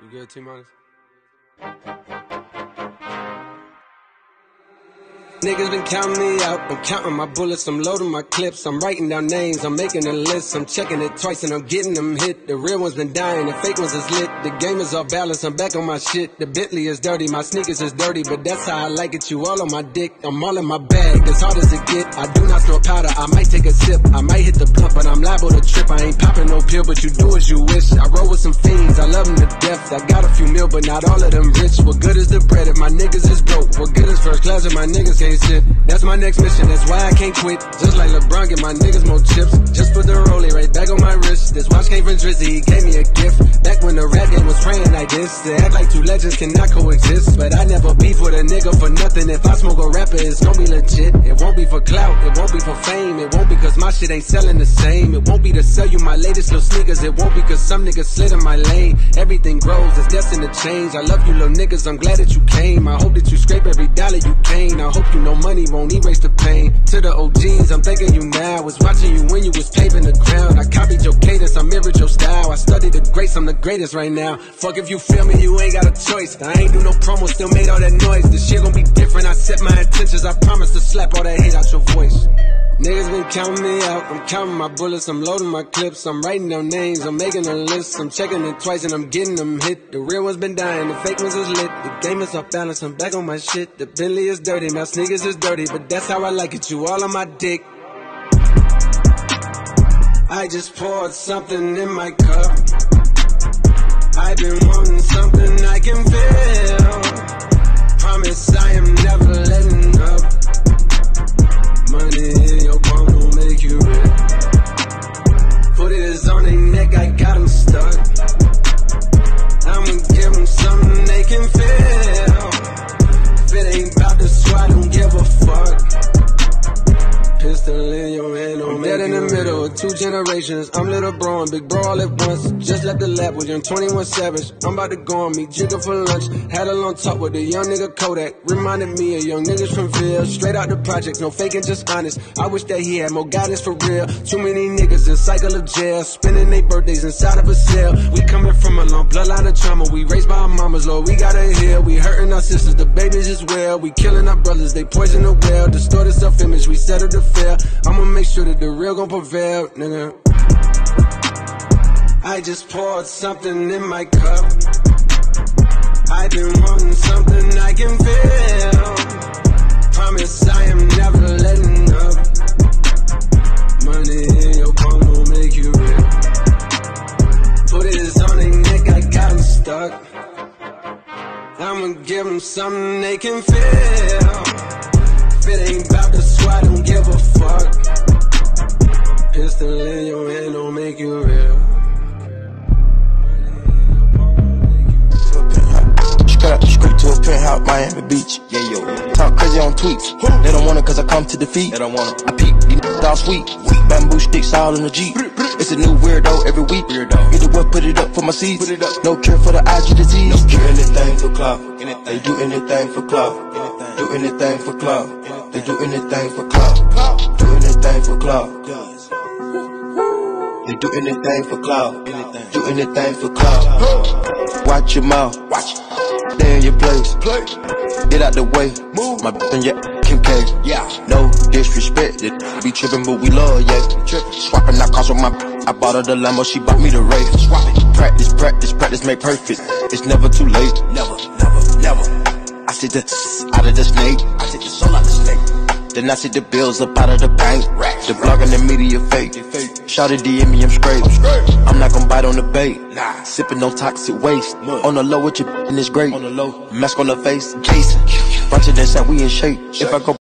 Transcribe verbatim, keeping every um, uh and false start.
You good, T-Minus? Niggas been counting me out, I'm counting my bullets, I'm loading my clips, I'm writing down names, I'm making a list, I'm checking it twice and I'm getting them hit. The real ones been dying, the fake ones is lit, the game is off balance, I'm back on my shit. The Bentley is dirty, my sneakers is dirty, but that's how I like it, you all on my dick, I'm all in my bag, as hard as it get. I do not snort powder, I might take a sip, I might hit the blunt, but I'm liable to trip. I ain't popping no pill, but you do as you wish. I roll with some fiends, I love them to death, I got a few mil, but not all of them rich. What good is the bread if my niggas is broke? What good is first class if my niggas can't sit? That's my next mission, that's why I can't quit. Just like LeBron, get my niggas more chips. Just put the rollie right back on my wrist. This watch came from Drizzy, he gave me a gift. Back when the rap game was praying like this. To act like two legends cannot coexist. But I never beef with a nigga for nothing. If I smoke a rapper, it's gon' be legit. It won't be for clout, it won't be for fame. It won't be cause my shit ain't selling the same. It won't be to sell you my latest little sneakers. It won't be cause some niggas slid in my lane. Everything grows, it's destined to change. I love you little niggas, I'm glad that you came. I hope that you scrape every dollar you gain. I hope you know money won't erase the pain. To the O Gs, I'm thanking you now. Was watching you when you was paving the ground. I copied your cadence, I mirrored your style. I studied the greats, I'm the greatest right now. Fuck if you feel me, you ain't got a choice. I ain't do no promo, still made all that noise. This shit gon' be different, I set my intentions. I promise to slap all that hate out your voice. Niggas been counting me out, I'm counting my bullets, I'm loading my clips, I'm writing down names, I'm making a list, I'm checking it twice and I'm getting them hit. The real ones been dying, the fake ones is lit, the game is off balance, I'm back on my shit. The Bentley is dirty, my sneakers is dirty, but that's how I like it, you all on my dick. I just poured something in my cup, I've been wanting something I can feel. Promise I am never letting up. Money in your palm will make you rich. Put it on their neck, I got them stuck. I'ma give them something they can feel. If it ain't about the squad, don't give a fuck. Pistol in your hand, I'm dead in the middle of two generations. I'm little bro and big bro all at once. Just left the lab with young twenty-one Savage. I'm about to go on me, jigger for lunch. Had a long talk with a young nigga Kodak. Reminded me of young niggas from Ville. Straight out the project, no faking, just honest. I wish that he had more guidance for real. Too many niggas in cycle of jail, spending their birthdays inside of a cell. We coming from a long bloodline of trauma. We raised by our mamas, Lord, we gotta heal. We hurting our sisters, the babies as well. We killing our brothers, they poison the well. Distorted self-image, we settle to fail. I'ma make sure that the real gon' prevail, nigga. I just poured something in my cup, I've been wanting something I can feel. Promise I am never letting up. Money in your palm will make you real. Put it on their neck, I got them stuck. I'ma give them something they can feel. If it ain't about the squad, don't give a fuck. Pistol in your hand don't make you real. Straight, straight to a penthouse, Miami Beach. Yeah, yo. Talk crazy on tweets. They don't want it cause I come to defeat. They don't want it. I peek, these niggas all sweet. Bamboo sticks all in the Jeep. It's a new weirdo every week. Get the what, put it up for my seeds. No cure for the I G disease. Do anything for clout. They do anything for clout. Do anything for clout. They do anything for clout. Do anything for clout. They do anything for clout. Do anything for clout. Watch your mouth. Watch. Stay in your place. Get out the way. Move. My bitch and your Kim K. Yeah. No disrespect. It be trippin', but we love, yeah. Swapping that cars with my. I bought her the Lambo, she bought me the Wraith. Swap it. Practice, practice, practice, make perfect. It's never too late. Never, never, never. I see the out of the snake. I take the soul out the snake. Then I see the bills up out of the bank. The blog and the media fake. Shout it D M me, I'm straight. I'm not gon' bite on the bait. Nah. Sippin' no toxic waste. On the low with your and it's great. On the low. Mask on the face, Jason. Bunch of this and we in shape. If I go